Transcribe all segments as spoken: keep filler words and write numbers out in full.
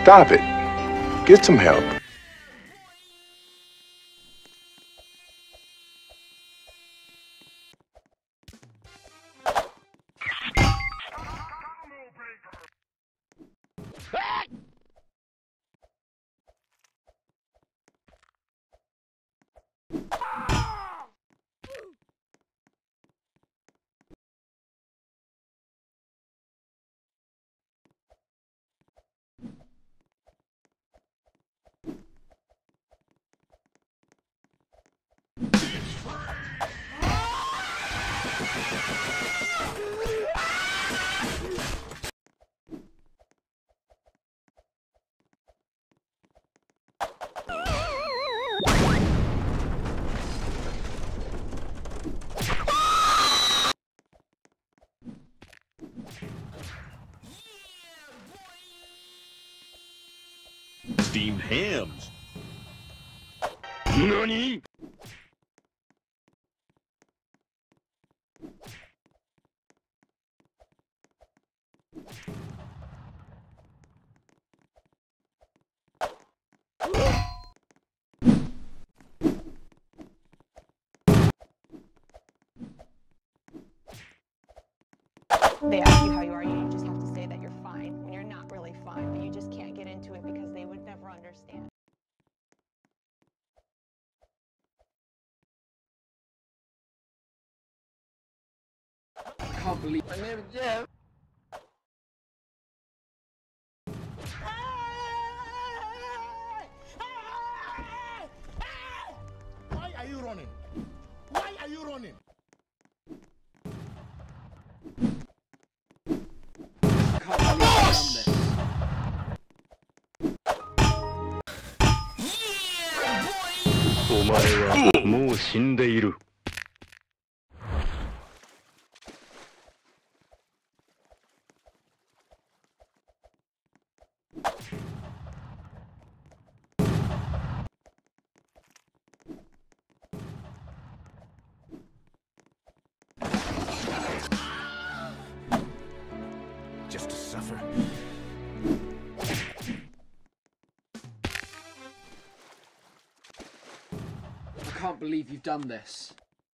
Stop it. Get some help. Steamed hams. Nani? They ask you how you are, you just have to say that you're fine when you're not really fine, but you just can't get into it because they would never understand. I can't believe my name is Jeff. Why are you running? Why are you running? I can't believe I've done this. お前はもう死んでいる。 Just to suffer. I can't believe you've done this.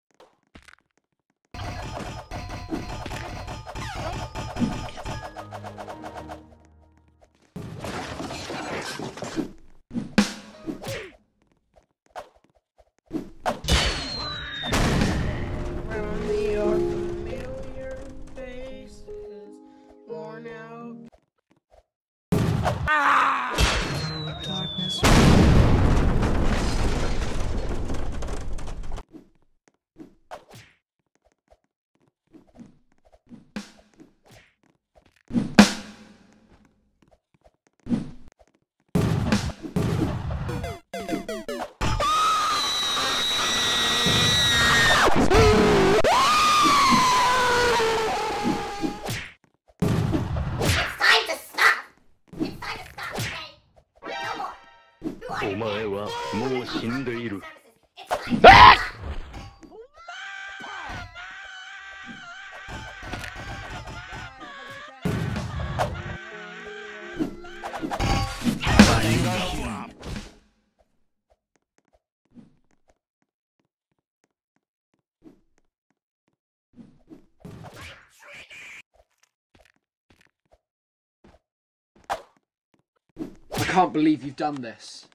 I can't believe you've done this.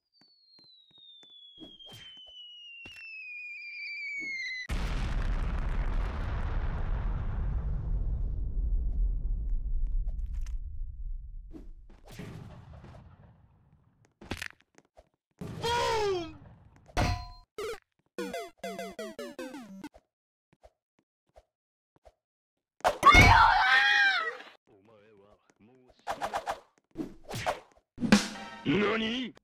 NANI?!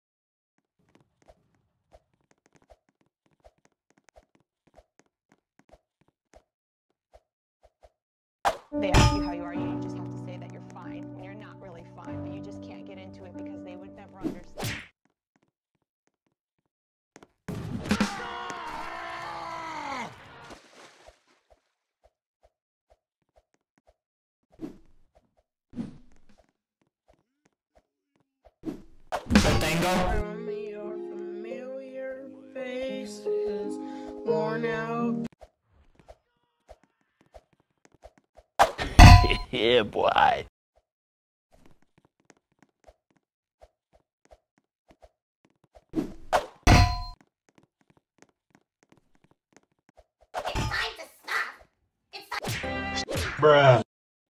They ask you how you are, you just have to say that you're fine when you're not really fine, but you just can't get into it because they would never understand. Around me are familiar faces, worn out. Yeah, boy. Bruh.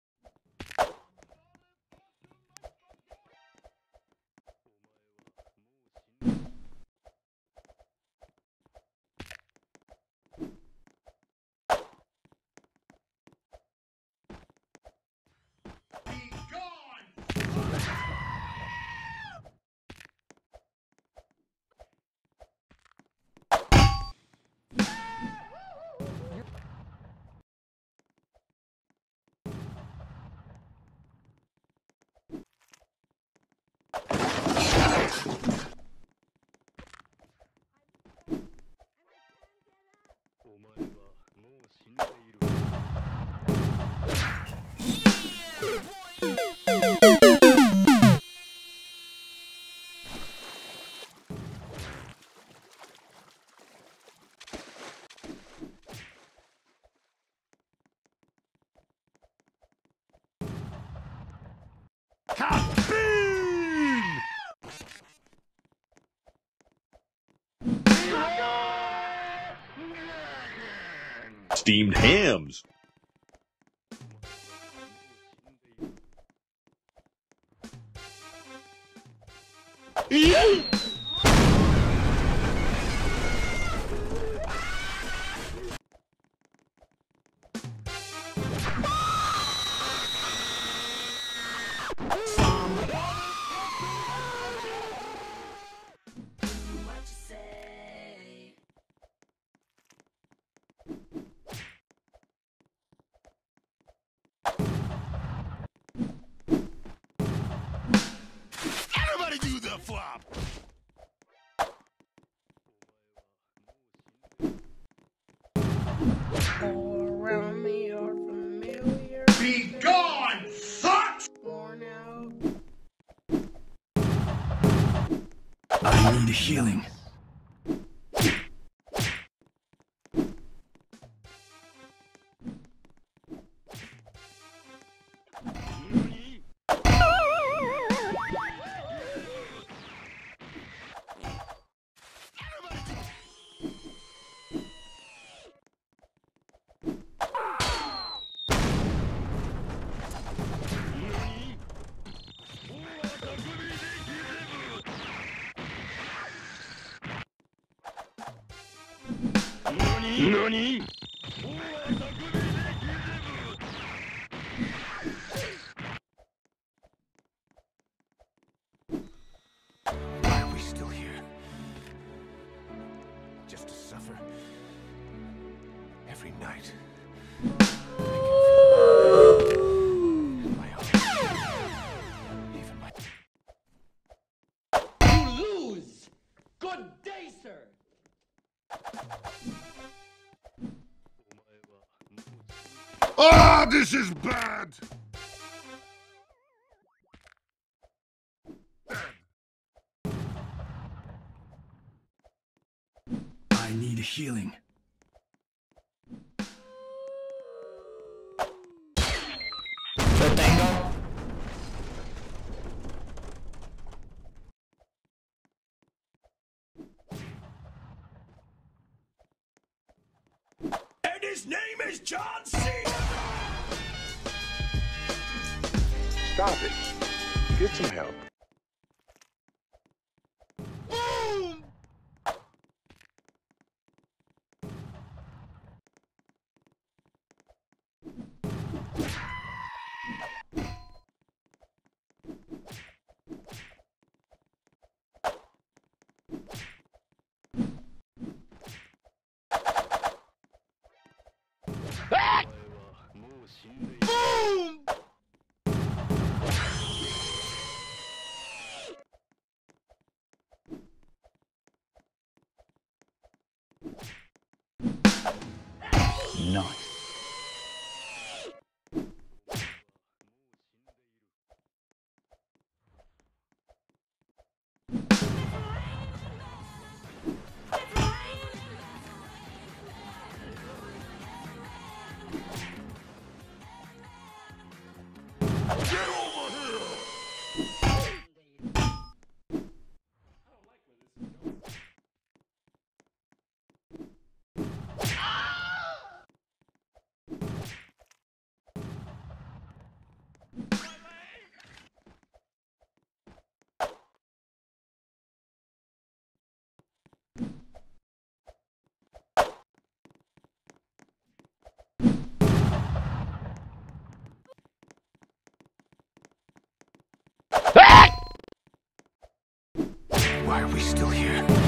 Steamed hams. Everybody do the flop. All around me are familiar. Be gone, fuck! Worn out. I need healing. NANI?! Why are we still here? Just to suffer? Every night. My heart. Even my... You lose! Good day, sir! Ah, this is bad! I need healing. Lo tengo. And his name is John C. Stop it. Get some help. Boom! Boom! Nice. Why are we still here?